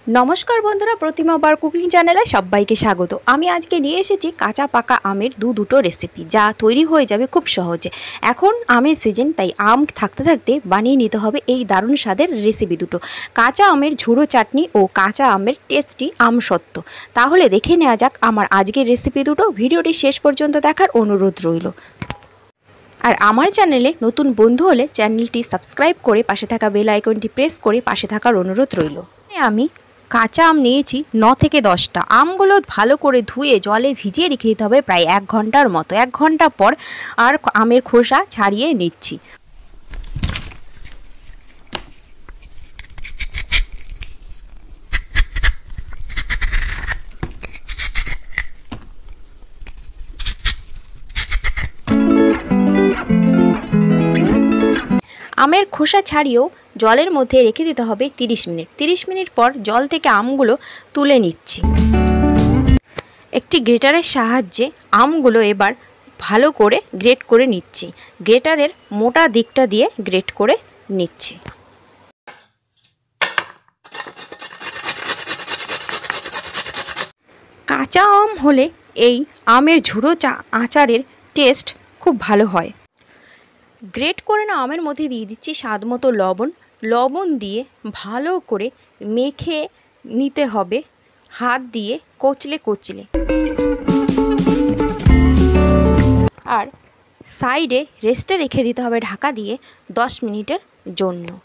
नमस्कार बंधुरा प्रतिमा बार कुकिंग चैनेले सबाइके स्वागत। आमी आजके निये एसेछि काँचा पाका आमेर दुटो रेसिपि जा तैरी हये जाबे खूब सहजे। एखन आमेर सिजन ताई आम थाकते थाकते बानिये निते हबे एई दारुण स्वादेर रेसिपि दुटो, काँचा आमेर झुड़ो चाटनी और काँचा आमेर टेस्टी आम सत्व। ताहले देखे नेওয়া যাক आमार आजकेर रेसिपि दुटो। भिडियोटी शेष पर्यन्त देखार अनुरोध रइल। और आमार चैनेले नतून बंधु होले चैनलटी सबस्क्राइब करे पाशे थाका बेल आइकनटी प्रेस करे पाशे थाकार अनुरोध रइल। आमी काँचा आम निয়েছি 9 থেকে 10টা। আমগুলো ভালো করে ধুয়ে জলে ভিজিয়ে রেখে দিতে হবে প্রায় 1 ঘন্টার মতো। 1 ঘন্টা পর আর আমের খোসা ছাড়িয়ে নিচ্ছি। आमेर खोसा छाड़िएও जलेर मध्य रेखे दीते हबे 30 मिनट। 30 मिनट पर जल थेके आमगुलो तुले निচ্ছি। एकटी ग्रेटारेर साहाज्ये आमगुलो एबार भालो करे ग्रेट करे निচ্ছি। ग्रेटारेर मोटा दिकटा दिए ग्रेट करे निচ্ছি। काँचा आम होले एई आमेर झुड़ो आचारेर टेस्ट खूब भालो हय। ग्रेट करे ना आमेर मध्य दिए दिচ্ছি स्वाद मतो लवण। लवण दिए भालो करे मेखे निते हबे हाथ दिए कचले कचले। और साइडे रेस्टे रेखे दीते हबे ढाका दिए 10 मिनिटेर जोन्नो।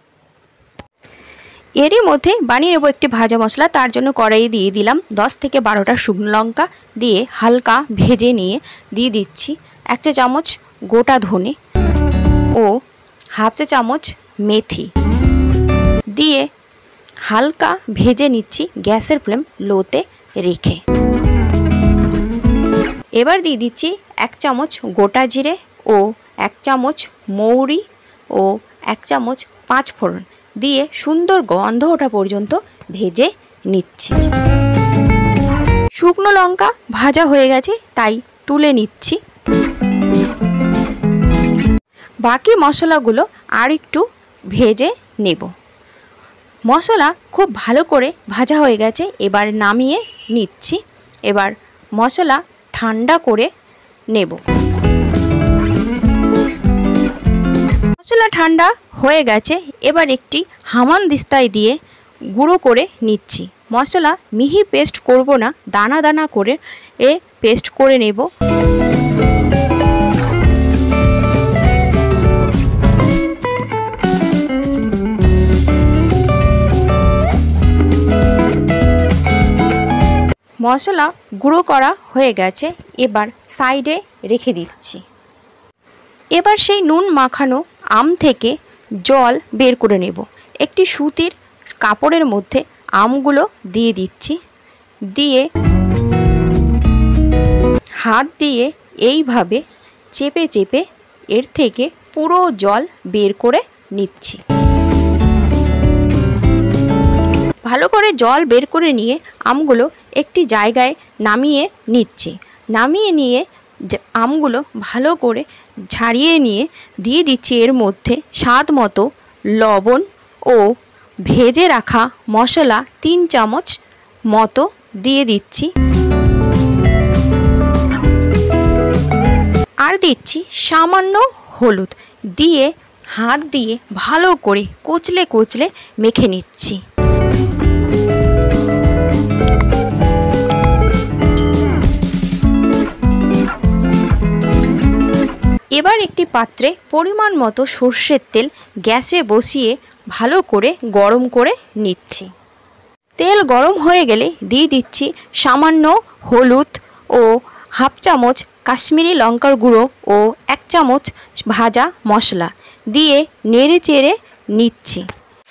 एरই মধ্যে বানিয়ে নেব একটি ভাজা মশলা। তার জন্য কড়াইয়ে দিয়ে দিলাম 10 থেকে 12টা শুকনো লঙ্কা দিয়ে হালকা ভেজে নিয়ে দিয়ে দিচ্ছি 1 চা চামচ গোটা ধনে ও हाफ चा चामच मेथी दिए हालका भेजे निচ্ছি गैसের फ्लेम लोते रेखे। एबार दिए दिচ্ছি 1 चामच गोटा जिरे ओ 1 चामच मौरी ओ 1 चामच 5 फोड़न दिए सुंदर गंध ओठा पर्यन्त भेजे निচ্ছি। शुकनो लंका भाजा हये गेছে ताई तुले निচ্ছি। बाकी मशलागुलो आर एकटू भेजे नेब। मशला खूब भालो करे भाजा हो गेছে। एबार नामिए निচ্ছি। एबार मशला ठंडा करे नेब। मशला ठंडा हो गेছে। एबार एकटी हामानदिस्ताय दिए गुঁড়ো करे निচ্ছি। मशला मिहि पेस्ट करब ना, दाना दाना करे पेस्ट करे नेब। मशला गुঁড়ো करा হয়ে গেছে। এবার সাইডে রেখে দিচ্ছি। এবার সেই নুন মাখানো আম থেকে জল বের করে নেব। একটি সুতির কাপড়ের মধ্যে আমগুলো দিয়ে দিচ্ছি। দিয়ে হাত দিয়ে এইভাবে চেপে চেপে এর থেকে পুরো জল বের করে নিচ্ছি। ভালো করে জল বের করে নিয়ে আমগুলো একটি জায়গায় নামিয়ে নিচ্ছি। নামিয়ে নিয়ে আমগুলো ভালো করে ছাড়িয়ে নিয়ে দিয়ে দিচ্ছি এর মধ্যে স্বাদ মতো লবণ ও ভেজে রাখা মশলা 3 চামচ মতো দিয়ে দিচ্ছি। আর দিচ্ছি সামান্য হলুদ দিয়ে হাত দিয়ে ভালো করে কচলে কচলে মেখে নিচ্ছি। এবার একটি পাত্রে পরিমাণ মতো সরষের তেল গ্যাসে বসিয়ে ভালো করে গরম করে নিচ্ছি। তেল গরম হয়ে গেলে দিয়ে দিচ্ছি সামান্য হলুদ ও হাফ চামচ কাশ্মীরি লঙ্কার গুঁড়ো ও 1 চামচ ভাজা মশলা দিয়ে নেড়ে চেড়ে নিচ্ছি।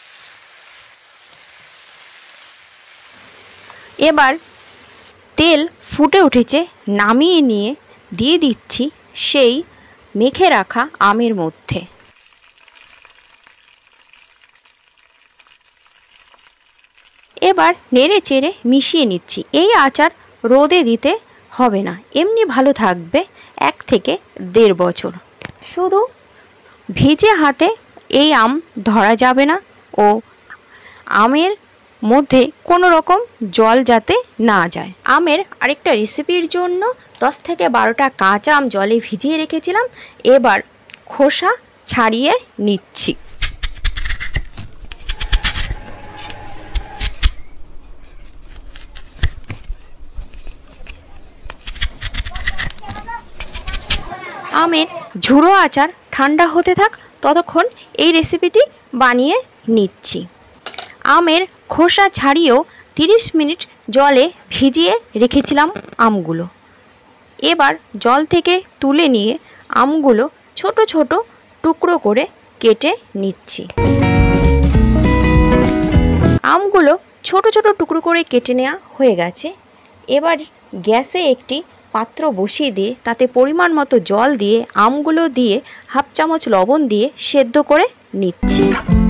এবার তেল ফুটে উঠেছে, নামিয়ে নিয়ে দিয়ে দিচ্ছি সেই মেখে রাখা আমের মধ্যে। এবার নেড়ে চেড়ে মিশিয়ে নিচ্ছি। এই আচার রোদে দিতে হবে না, এমনি ভালো থাকবে 1 থেকে 1.5 বছর। শুধু ভিজে হাতে এই আম ধরা যাবে না ও আমের মধ্যে কোনো রকম জল যাতে না যায়। আমের আরেকটা রেসিপির জন্য 10 থেকে 12টা কাঁচা আম জলে ভিজিয়ে রেখেছিলাম। এবার খোসা ছাড়িয়ে নিচ্ছি। আমের ঝুড়ো আচার ঠান্ডা হতে থাক, ততক্ষণ এই রেসিপিটি বানিয়ে নিচ্ছি। আমের খোসা ছাড়িয়েও 30 মিনিট জলে ভিজিয়ে রেখেছিলাম আমগুলো। এবার জল থেকে তুলে নিয়ে আমগুলো ছোট ছোট টুকরো করে কেটে নিচ্ছি। আমগুলো ছোট ছোট টুকরো করে কেটে নেওয়া হয়ে গেছে। এবার গ্যাসে একটি পাত্র বসিয়ে দিয়ে তাতে পরিমাণ মতো জল দিয়ে আমগুলো দিয়ে হাফ চামচ লবণ দিয়ে সেদ্ধ করে নিচ্ছি।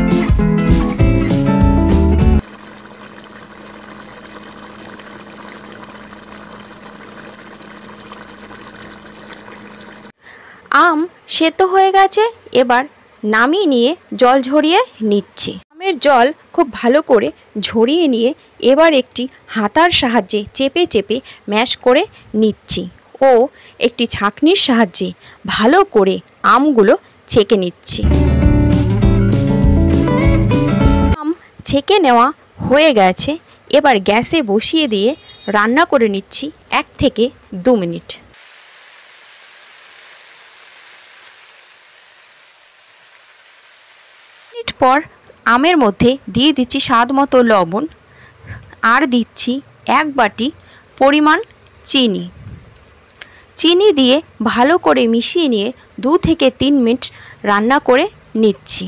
আম সেদ্ধ হয়ে গেছে, এবার নামিয়ে নিয়ে জল ঝরিয়ে নিচ্ছি। আমের জল খুব ভালো করে ঝরিয়ে নিয়ে এবার একটি হাতার সাহায্যে চেপে চেপে ম্যাশ করে নিচ্ছি ও একটি ছাঁকনির সাহায্যে ভালো করে আমগুলো ছেঁকে নিচ্ছি। আম ছেঁকে নেওয়া হয়ে গেছে, এবার গ্যাসে বসিয়ে দিয়ে রান্না করে নিচ্ছি 1 থেকে 2 মিনিট। পর আমের মধ্যে দিয়ে দিচ্ছি স্বাদ মতো লবণ আর দিচ্ছি 1 বাটি পরিমাণ চিনি। চিনি দিয়ে ভালো করে মিশিয়ে নিয়ে 2 থেকে 3 মিনিট রান্না করে নিচ্ছি।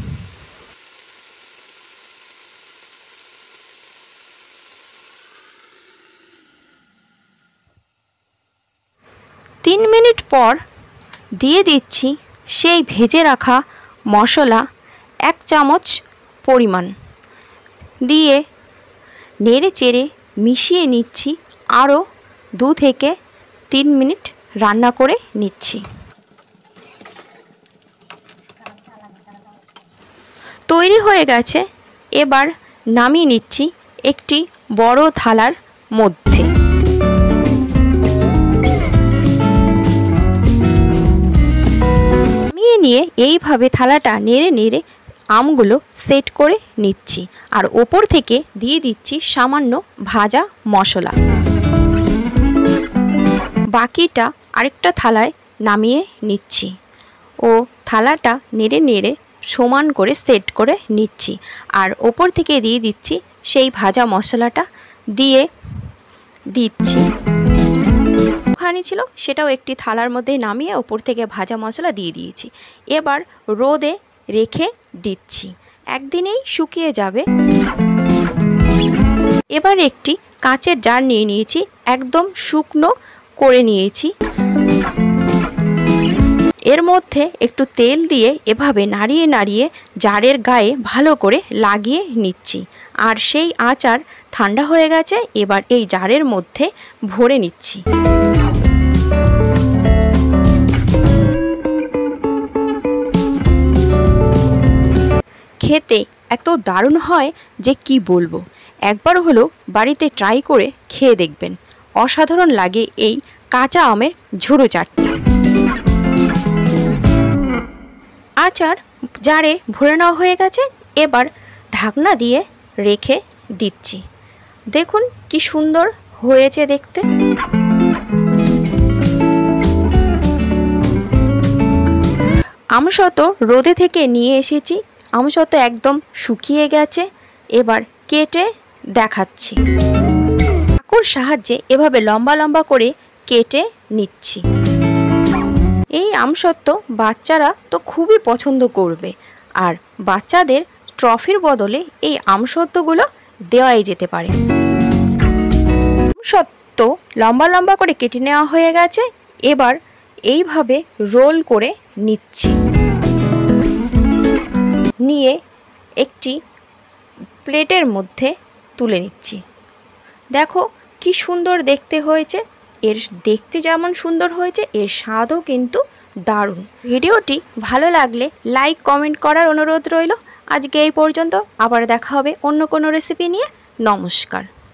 3 মিনিট পর দিয়ে দিচ্ছি সেই ভেজে রাখা মশলা 1 চামচ পরিমাণ দিয়ে নেড়ে চেড়ে মিশিয়ে নিচ্ছি। আরও 2 থেকে 3 মিনিট রান্না করে নিচ্ছি। তৈরি হয়ে গেছে, এবার নামিয়ে নিচ্ছি একটি বড় থালার মধ্যে। নামিয়ে নিয়ে এইভাবে থালাটা নেড়ে নেড়ে আমগুলো সেট করে নিচ্ছি আর ওপর থেকে দিয়ে দিচ্ছি সামান্য ভাজা মশলা। বাকিটা আরেকটা থালায় নামিয়ে নিচ্ছি ও থালাটা নেড়ে নেড়ে সমান করে সেট করে নিচ্ছি আর ওপর থেকে দিয়ে দিচ্ছি সেই ভাজা মশলাটা দিয়ে দিচ্ছি। ওখানে ছিল সেটাও একটি থালার মধ্যে নামিয়ে ওপর থেকে ভাজা মশলা দিয়ে দিয়েছি। এবার রোদে রেখে দিচ্ছি, একদিনেই শুকিয়ে যাবে। এবার একটি কাঁচের জার নিয়ে নিয়েছি, একদম শুকনো করে নিয়েছি। এর মধ্যে একটু তেল দিয়ে এভাবে নাড়িয়ে নাড়িয়ে জারের গায়ে ভালো করে লাগিয়ে নিচ্ছি আর সেই আচার ঠান্ডা হয়ে গেছে। এবার এই জারের মধ্যে ভরে নিচ্ছি। খেতে এত দারুণ হয় যে কি বলবো। একবার হলো বাড়িতে ট্রাই করে খেয়ে দেখবেন, অসাধারণ লাগে এই কাঁচা আমের ঝুড়ো চাটনি। আচার জারে ভরে নেওয়া হয়ে গেছে, এবার ঢাকনা দিয়ে রেখে দিচ্ছি। দেখুন কি সুন্দর হয়েছে দেখতে। আমসত্ব রোদে থেকে নিয়ে এসেছি, আমসত্ব একদম শুকিয়ে গেছে। এবার কেটে দেখাচ্ছি। চাকুর সাহায্যে এভাবে লম্বা লম্বা করে কেটে নিচ্ছি। এই আমসত্ব বাচ্চারা তো খুবই পছন্দ করবে আর বাচ্চাদের ট্রফির বদলে এই আমসত্বগুলো দেওয়াই যেতে পারে। আমসত্ব লম্বা লম্বা করে কেটে নেওয়া হয়ে গেছে, এবার এইভাবে রোল করে নিচ্ছি। নিয়ে একটি প্লেটের মধ্যে তুলে নিচ্ছি। দেখো কি সুন্দর দেখতে হয়েছে। এর দেখতে যেমন সুন্দর হয়েছে, এর স্বাদও কিন্তু দারুণ। ভিডিওটি ভালো লাগলে লাইক কমেন্ট করার অনুরোধ রইল আজকে এই পর্যন্ত, আবার দেখা হবে অন্য কোনো রেসিপি নিয়ে। নমস্কার।